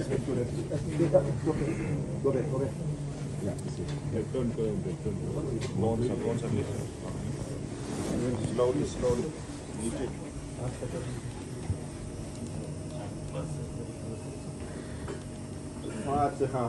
Slowly. فاتحة.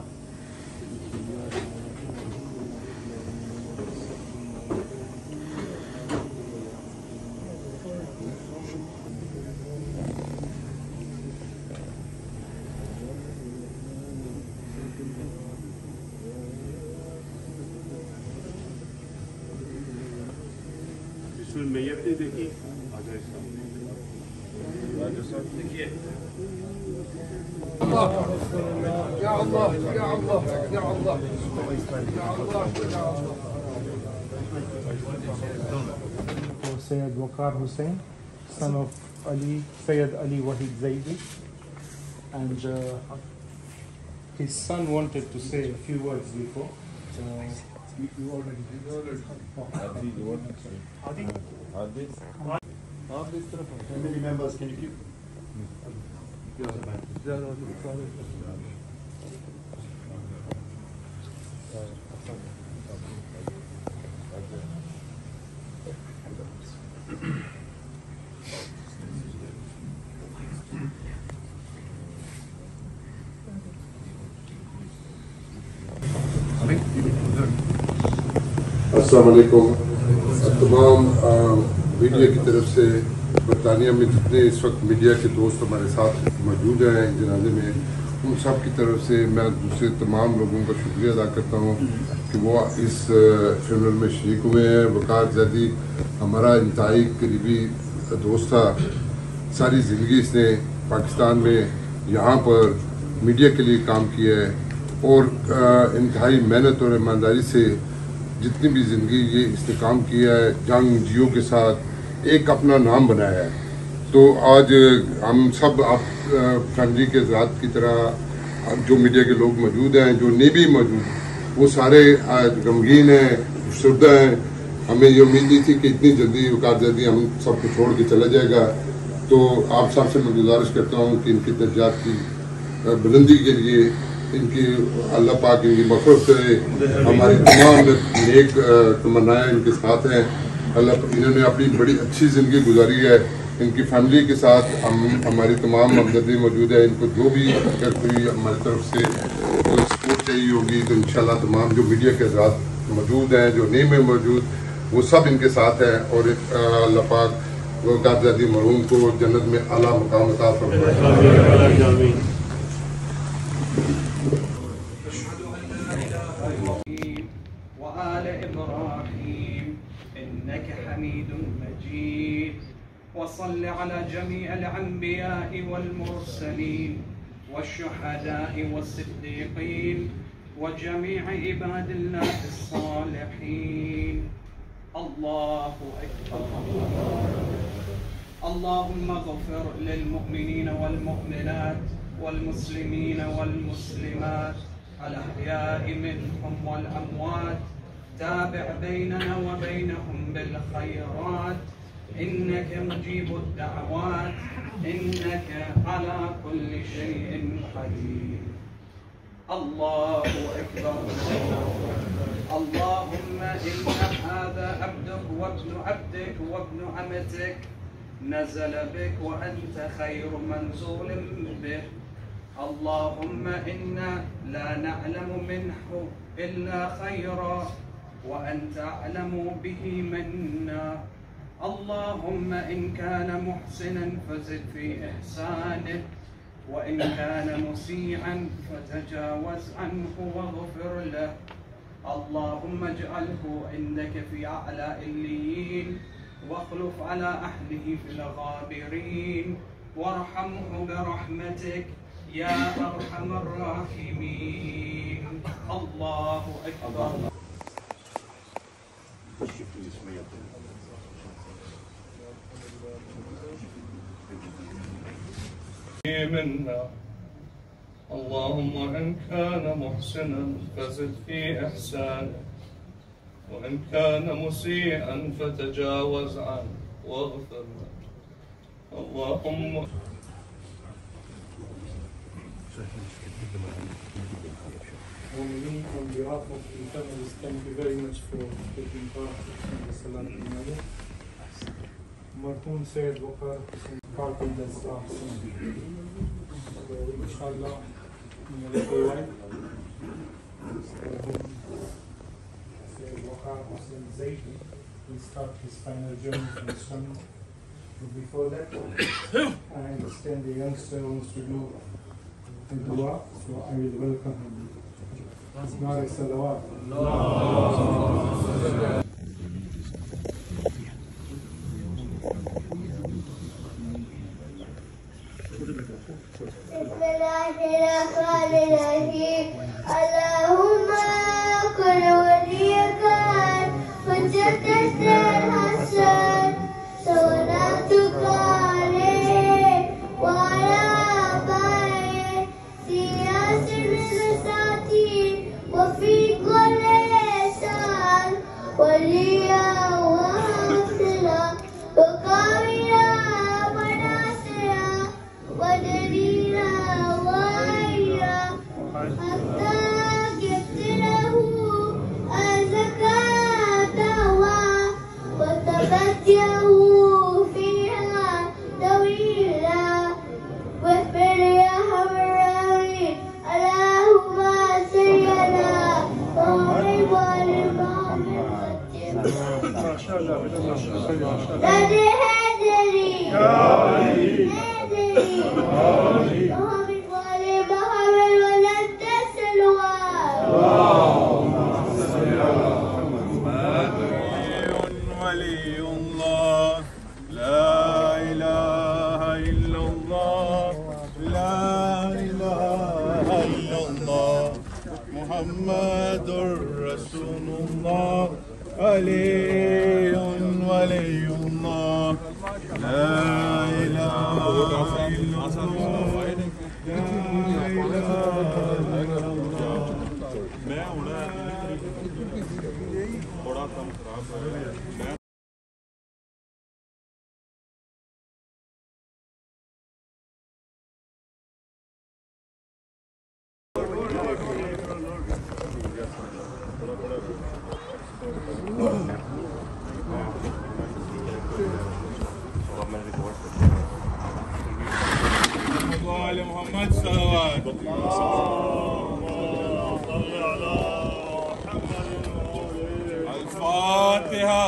इसमें मैयत ने देखी आजा साहब देखिए या अल्लाह या अल्लाह या अल्लाह या अल्लाह Sayyid Waqar Hussain, son of Sayyid Ali Wahid Zaidi, and his son wanted to say a few words before. You already did. How many members can you keep? अस्सलाम वालेकुम। तमाम मीडिया की तरफ से बरतानिया में जितने इस वक्त मीडिया के दोस्त हमारे साथ मौजूद हैं जनाजे में, उन सब की तरफ से मैं दूसरे तमाम लोगों का शुक्रिया अदा करता हूँ कि वो इस फ्यूनरल में शरीक हुए हैं। वक़ार ज़ैदी हमारा इंतहाई करीबी दोस्त था। सारी ज़िंदगी इसने पाकिस्तान में यहाँ पर मीडिया के लिए काम किया है और इंतहाई मेहनत और ईमानदारी से जितनी भी ज़िंदगी ये इसने काम किया है, जंग जियो के साथ एक अपना नाम बनाया है। तो आज हम सब आप फैमिली के ज़ात की तरह जो मीडिया के लोग मौजूद हैं, जो नहीं भी मौजूद, वो सारे गमगीन हैं, शुद्ध हैं। हमें ये उम्मीद नहीं थी कि इतनी जल्दी वक़ार ज़ैदी हम सबको छोड़ के चला जाएगा। तो आप सबसे मैं गुजारिश करता हूँ कि इनकी दर्जात की बुलंदी के लिए इनकी अल्लाह पाक इनकी मग़फ़िरत करे। हमारी तमाम नेक तमन्नाएं इनके साथ हैं। अल्लाह इन्होंने अपनी बड़ी अच्छी ज़िंदगी गुजारी है। इनकी फैमिली के साथ हमारी तमाम हमदर्दी मौजूद है। इनको जो भी अगर कोई हमारी तरफ से कोई सपोर्ट चाहिए होगी तो इंशाल्लाह तमाम जो मीडिया के साथ मौजूद हैं, जो नहीं में मौजूद, वो सब इनके साथ हैं। और अल्लाह पाक वक़ार ज़ैदी मरहूम को जन्नत में आला मकाम अता फरमाए। وصل على جميع الأنبياء والمرسلين والشهداء والصديقين وجميع عباد الله الصالحين. الله أكبر. اللهم اغفر للمؤمنين والمؤمنات والمسلمين والمسلمات الأحياء منهم والأموات. تابع بيننا وبينهم بالخيرات إنك مجيب الدعوات إنك على كل شيء قدير. الله أكبر. اللهم إن هذا عبدك وابن عبدك وابن أمتك نزل بك وأنت خير منزول به. اللهم إنا لا نعلم منه إلا خيرا وأنت أعلم به منا. اللهم إن كان محسنا فزد في إحسانه وإن كان مسيئا فتجاوز عنه واغفر له. اللهم اجعله عندك في أعلى إليين واخلف على أهله في الغابرين وارحمه برحمتك يا أرحم الراحمين. الله أكبر. منا. اللهم إن كان محسنا فزد في إحسانه وإن كان مسيئا فتجاوز عنه واغفر له. اللهم On behalf of the families, thank you very much for taking part in the Salat al-Malik. Marhum Sayyid Waqar Hussain part of the staff soon. So inshallah, in a little while, Sayyid Waqar Hussain Zaidi will start his final journey from Sunnah. But before that, I understand the youngster wants to do the dua, so I will welcome him. نار الصلوات بسم الله الرحمن الرحيم اللهم كن وليك فجدت الحسن صلاتك عليه وعلى آبائه سياس المساتين وفي كل لسان وليا وحافظا وقائلا وناصرا ودليلا وعيا حتى يبتله الزكاة وتبتيه فيها طويلا واغفر يا حمراوي اللهم سيدنا وقرب ما شاء الله نادي هدري هدري محمد وعلي محمد ولن تسلوا ولي الله لا إله إلا الله لا إله إلا الله محمد رسول الله علي ولي الله لا إله إلا الله لا إله إلا الله मैं थोड़ा कम खराब है محمد صلوات الفاتحة